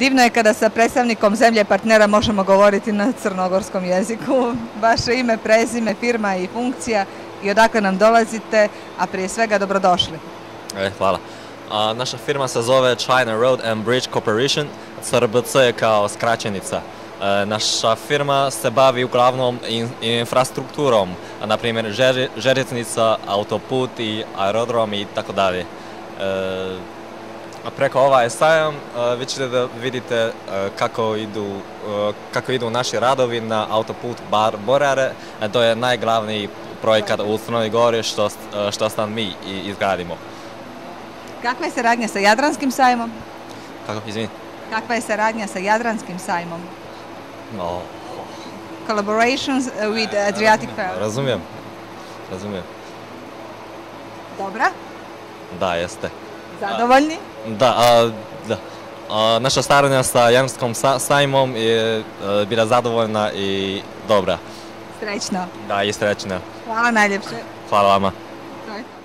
Divno je kada sa predstavnikom zemlje partnera možemo govoriti na crnogorskom jeziku. Vaše ime, prezime, firma i funkcija i odakle nam dolazite, a prije svega dobrodošli. Hvala. Naša firma se zove China Road and Bridge Corporation, CRBC je kao skraćenica. Naša firma se bavi uglavnom infrastrukturom, na primjer željeznica, autoput i aerodrom i tako dalje. Preko ovaj sajam vi ćete da vidite kako idu naši radovi na autoput Bar-Borare. To je najglavniji projekat u Crnoj Gori što sad mi izgradimo. Kakva je saradnja sa Jadranskim sajmom? Kako, izvini? Kakva je saradnja sa Jadranskim sajmom? Collaborations with Adriatic Fair. Razumijem. Dobra? Da, jeste. Zadovoljni? Da. Naša saradnja sa Jadranskom sajmom je bila zadovoljna i dobra. Srećno. Da, i srećna. Hvala najljepše. Hvala vama. To je to.